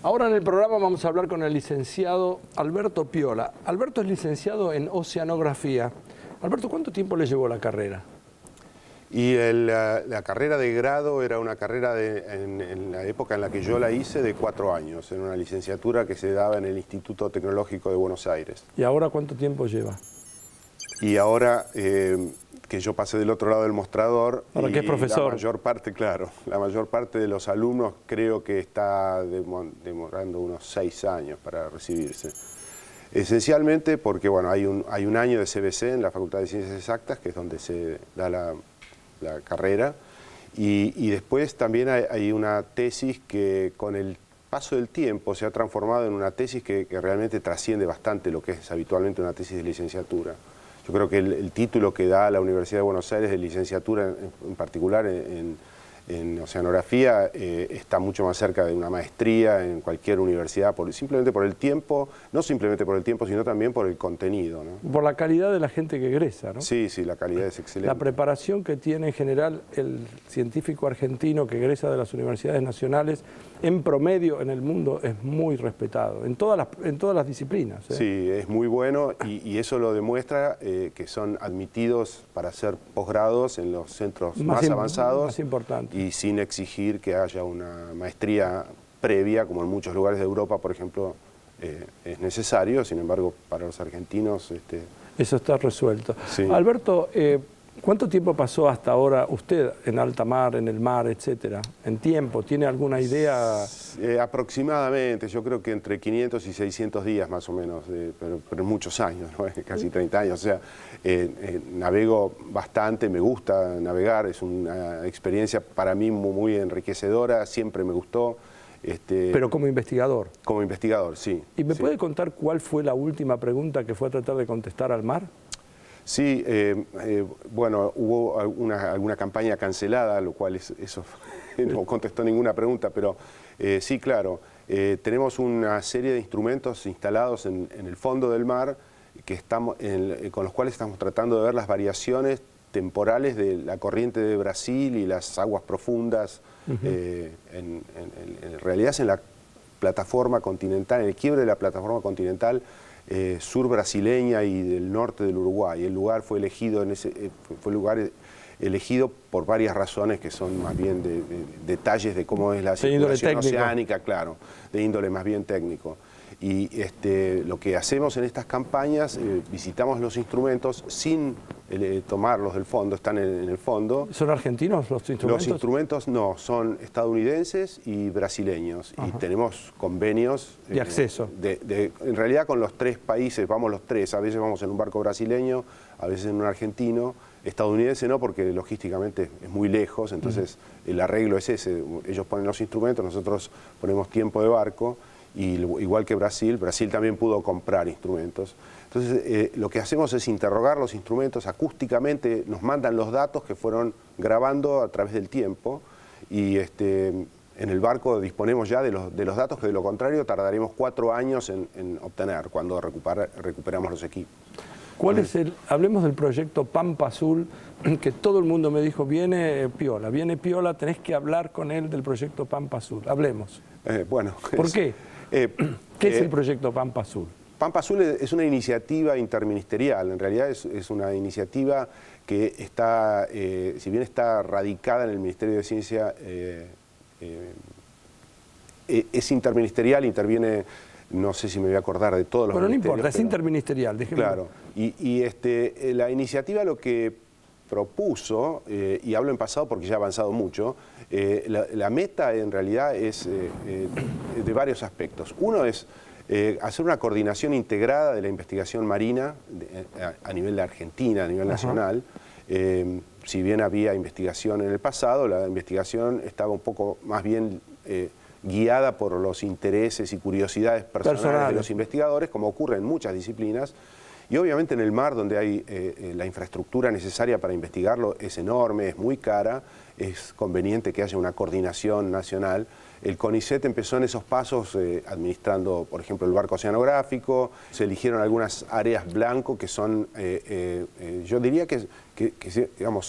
Ahora en el programa vamos a hablar con el licenciado Alberto Piola. Alberto es licenciado en Oceanografía. Alberto, ¿cuánto tiempo le llevó la carrera? Y la carrera de grado era una carrera en la época en la que yo la hice de 4 años, en una licenciatura que se daba en el Instituto Tecnológico de Buenos Aires. ¿Y ahora cuánto tiempo lleva? Y ahora que yo pasé del otro lado del mostrador, ahora que es profesor. La mayor parte, claro, la mayor parte de los alumnos creo que está demorando unos 6 años para recibirse. Esencialmente porque bueno, hay un año de CBC en la Facultad de Ciencias Exactas, que es donde se da la carrera, y después también hay una tesis que con el paso del tiempo se ha transformado en una tesis que realmente trasciende bastante lo que es habitualmente una tesis de licenciatura. Yo creo que el título que da la Universidad de Buenos Aires de licenciatura, en particular en oceanografía, está mucho más cerca de una maestría en cualquier universidad, simplemente por el tiempo, no simplemente por el tiempo, sino también por el contenido, ¿no? Por la calidad de la gente que egresa, ¿no? Sí, sí, la calidad es excelente. La preparación que tiene en general el científico argentino que egresa de las universidades nacionales, en promedio en el mundo es muy respetado, en todas las disciplinas. Sí, es muy bueno y eso lo demuestra que son admitidos para hacer posgrados en los centros más avanzados. Más importantes. Y sin exigir que haya una maestría previa, como en muchos lugares de Europa, por ejemplo, es necesario. Sin embargo, para los argentinos... Eso está resuelto. Sí. Alberto, ¿cuánto tiempo pasó hasta ahora usted en alta mar, en el mar, etcétera? ¿En tiempo? ¿Tiene alguna idea? Aproximadamente, yo creo que entre 500 y 600 días más o menos, pero muchos años, ¿no? Casi 30 años. O sea, navego bastante, me gusta navegar, es una experiencia para mí muy enriquecedora, siempre me gustó. Pero como investigador. Como investigador, sí. ¿Y me puede contar cuál fue la última pregunta que fue a tratar de contestar al mar? Sí, bueno, hubo alguna campaña cancelada, lo cual eso no contestó ninguna pregunta, pero sí, claro, tenemos una serie de instrumentos instalados en el fondo del mar con los cuales estamos tratando de ver las variaciones temporales de la corriente de Brasil y las aguas profundas, en realidad es en la plataforma continental, en el quiebre de la plataforma continental sur brasileña y del norte del Uruguay. El lugar fue elegido, elegido por varias razones que son más bien de detalles de cómo es la circulación oceánica, claro, de índole más bien técnico. Y lo que hacemos en estas campañas, visitamos los instrumentos sin tomarlos del fondo, están en el fondo. ¿Son argentinos los instrumentos? Los instrumentos no, son estadounidenses y brasileños. Ajá. Y tenemos convenios de acceso. En realidad con los 3 países, vamos los 3, a veces vamos en un barco brasileño, a veces en un argentino. Estadounidense no, porque logísticamente es muy lejos, entonces el arreglo es ese, ellos ponen los instrumentos, nosotros ponemos tiempo de barco. Y igual que Brasil también pudo comprar instrumentos. Entonces, lo que hacemos es interrogar los instrumentos acústicamente, nos mandan los datos que fueron grabando a través del tiempo y en el barco disponemos ya de los datos que de lo contrario tardaremos 4 años en obtener cuando recuperamos los equipos. ¿Cuál es hablemos del proyecto Pampa Azul, que todo el mundo me dijo, viene Piola, tenés que hablar con él del proyecto Pampa Azul. Hablemos. Bueno. ¿Por qué? ¿Qué es el proyecto Pampa Azul? Pampa Azul es una iniciativa interministerial, en realidad es una iniciativa que está, si bien está radicada en el Ministerio de Ciencia, es interministerial, interviene, no sé si me voy a acordar de todos los ministerios. Pero no importa, es interministerial, déjeme. Claro, y la iniciativa lo que propuso, y hablo en pasado porque ya ha avanzado mucho, la meta en realidad es de varios aspectos. Uno es hacer una coordinación integrada de la investigación marina a nivel de Argentina, a nivel nacional. Si bien había investigación en el pasado, la investigación estaba un poco más bien guiada por los intereses y curiosidades personales de los investigadores, como ocurre en muchas disciplinas. Y obviamente en el mar, donde hay la infraestructura necesaria para investigarlo, es enorme, es muy cara, es conveniente que haya una coordinación nacional. El CONICET empezó en esos pasos administrando, por ejemplo, el barco oceanográfico, se eligieron algunas áreas blanco que son, yo diría que digamos,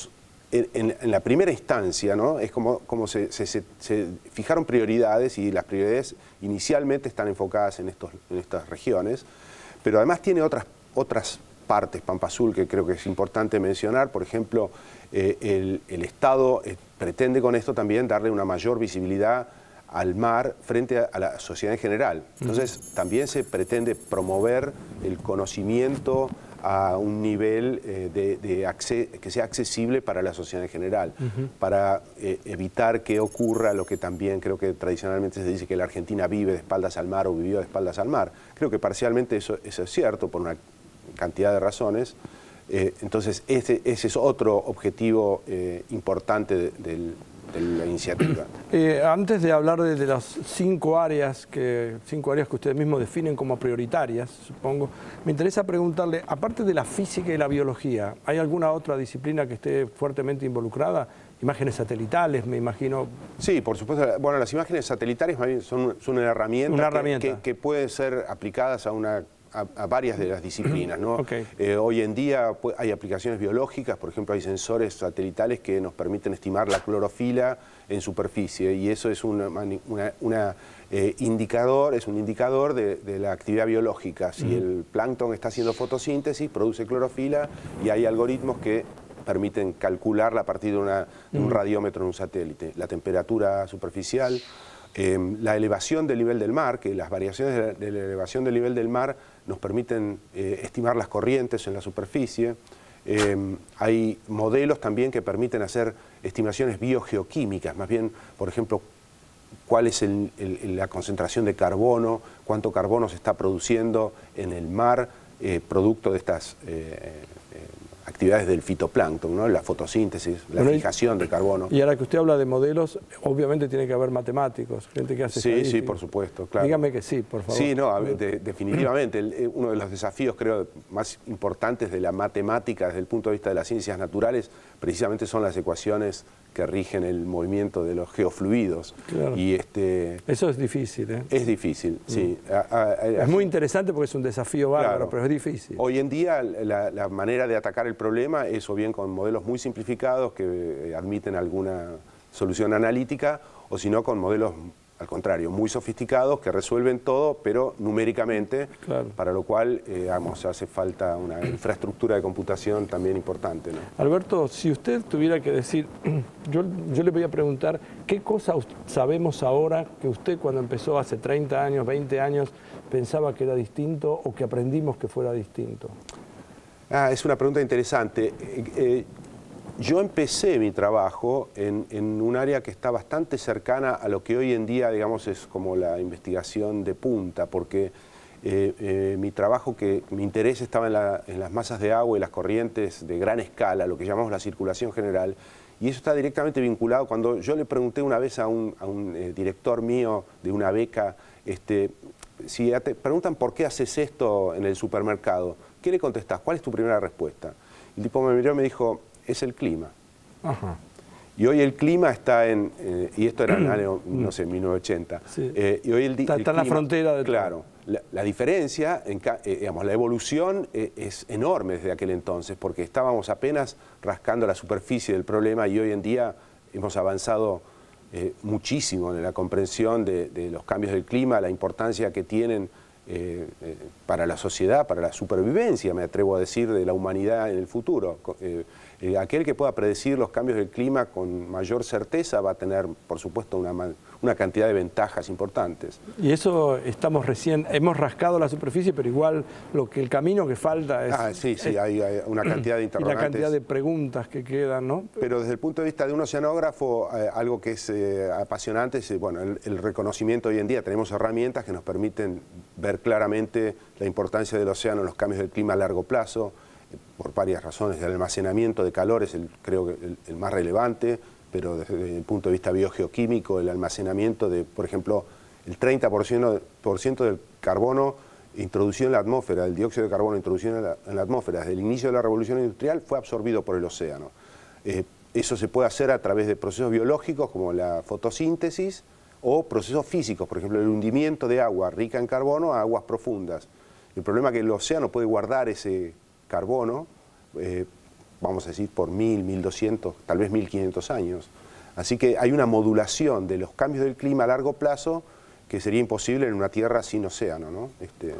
en la primera instancia, ¿no? Es como se fijaron prioridades, y las prioridades inicialmente están enfocadas en estas regiones, pero además tiene otras partes, Pampa Azul, que creo que es importante mencionar. Por ejemplo, el Estado pretende con esto también darle una mayor visibilidad al mar frente a la sociedad en general. Entonces, también se pretende promover el conocimiento a un nivel que sea accesible para la sociedad en general, para evitar que ocurra lo que también creo que tradicionalmente se dice, que la Argentina vive de espaldas al mar o vivió de espaldas al mar. Creo que parcialmente eso es cierto por una cantidad de razones. Entonces, ese es otro objetivo importante de la iniciativa. Antes de hablar de las 5 áreas que ustedes mismos definen como prioritarias, supongo, me interesa preguntarle, aparte de la física y la biología, ¿hay alguna otra disciplina que esté fuertemente involucrada? Imágenes satelitales, me imagino. Sí, por supuesto. Bueno, las imágenes satelitales son una herramienta, que pueden ser aplicadas a varias de las disciplinas, ¿no? Hoy en día hay aplicaciones biológicas, por ejemplo, hay sensores satelitales que nos permiten estimar la clorofila en superficie, y eso es un indicador de la actividad biológica. Si el plancton está haciendo fotosíntesis, produce clorofila, y hay algoritmos que permiten calcularla a partir de un radiómetro en un satélite. La temperatura superficial, la elevación del nivel del mar, que las variaciones de la elevación del nivel del mar nos permiten estimar las corrientes en la superficie. Hay modelos también que permiten hacer estimaciones biogeoquímicas, más bien, por ejemplo, cuál es la concentración de carbono, cuánto carbono se está produciendo en el mar, producto de estas actividades del fitoplancton, ¿no? La fotosíntesis, la fijación de carbono. Y ahora que usted habla de modelos, obviamente tiene que haber matemáticos, gente que hace estadística. Sí, por supuesto, claro. Dígame que sí, por favor. Sí, no, definitivamente. Uno de los desafíos, creo, más importantes de la matemática desde el punto de vista de las ciencias naturales, precisamente son las ecuaciones que rigen el movimiento de los geofluidos. Claro. Y eso es difícil, ¿eh? Es difícil, sí. Es muy interesante porque es un desafío bárbaro, claro, pero es difícil. Hoy en día la manera de atacar el problema es o bien con modelos muy simplificados que admiten alguna solución analítica, o si no con modelos, al contrario, muy sofisticados que resuelven todo, pero numéricamente, claro, para lo cual hace falta una infraestructura de computación también importante, ¿no? Alberto, si usted tuviera que decir, yo le voy a preguntar, ¿qué cosa sabemos ahora que usted cuando empezó hace 30 años, 20 años, pensaba que era distinto o que aprendimos que fuera distinto? Es una pregunta interesante. Yo empecé mi trabajo en un área que está bastante cercana a lo que hoy en día, digamos, es como la investigación de punta, porque mi trabajo, mi interés estaba en las masas de agua y las corrientes de gran escala, lo que llamamos la circulación general, y eso está directamente vinculado. Cuando yo le pregunté una vez a un director mío de una beca, si te preguntan por qué haces esto en el supermercado, ¿qué le contestás? ¿Cuál es tu primera respuesta? El tipo me miró y me dijo, es el clima. Ajá. Y hoy el clima está y esto era en el año, no sé, 1980. Sí. Y hoy el está clima, en la frontera de claro. La diferencia, digamos, la evolución es enorme desde aquel entonces, porque estábamos apenas rascando la superficie del problema, y hoy en día hemos avanzado muchísimo en la comprensión de los cambios del clima, la importancia que tienen para la sociedad, para la supervivencia, me atrevo a decir, de la humanidad en el futuro. Aquel que pueda predecir los cambios del clima con mayor certeza va a tener, por supuesto, una cantidad de ventajas importantes. Y eso hemos rascado la superficie, pero igual el camino que falta es... Sí, hay una cantidad de interrogantes. Y la cantidad de preguntas que quedan, ¿no? Pero desde el punto de vista de un oceanógrafo, algo que es apasionante es, bueno, el reconocimiento hoy en día. Tenemos herramientas que nos permiten ver claramente la importancia del océano en los cambios del clima a largo plazo, por varias razones. El almacenamiento de calor es creo que el más relevante, pero desde el punto de vista biogeoquímico, el almacenamiento de, por ejemplo, el 30% del carbono introducido en la atmósfera, el dióxido de carbono introducido en la atmósfera desde el inicio de la revolución industrial, fue absorbido por el océano. Eso se puede hacer a través de procesos biológicos como la fotosíntesis o procesos físicos, por ejemplo, el hundimiento de agua rica en carbono a aguas profundas. El problema es que el océano puede guardar ese carbono vamos a decir, por 1000, 1200, tal vez 1500 años. Así que hay una modulación de los cambios del clima a largo plazo que sería imposible en una Tierra sin océano, ¿no?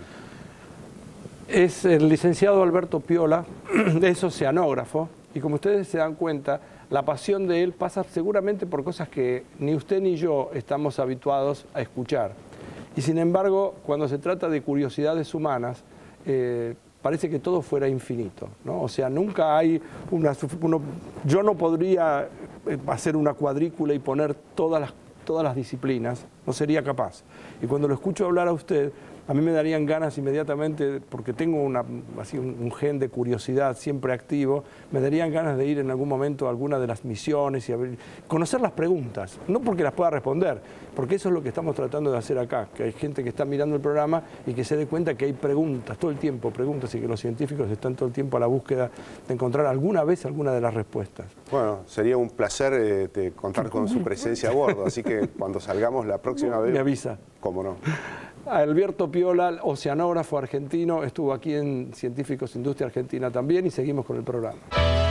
Es el licenciado Alberto Piola, es oceanógrafo, y como ustedes se dan cuenta, la pasión de él pasa seguramente por cosas que ni usted ni yo estamos habituados a escuchar. Y sin embargo, cuando se trata de curiosidades humanas, parece que todo fuera infinito, ¿no? O sea, nunca hay yo no podría hacer una cuadrícula y poner todas las disciplinas, no sería capaz. Y cuando lo escucho hablar a usted, a mí me darían ganas inmediatamente, porque tengo un gen de curiosidad siempre activo, me darían ganas de ir en algún momento a alguna de las misiones y conocer las preguntas, no porque las pueda responder, porque eso es lo que estamos tratando de hacer acá, que hay gente que está mirando el programa y que se dé cuenta que hay preguntas, todo el tiempo preguntas, y que los científicos están todo el tiempo a la búsqueda de encontrar alguna vez alguna de las respuestas. Bueno, sería un placer contar con su presencia a bordo, así que cuando salgamos la próxima vez... Me avisa. ¿Cómo no? Alberto Piola, oceanógrafo argentino, estuvo aquí en Científicos Industria Argentina también, y seguimos con el programa.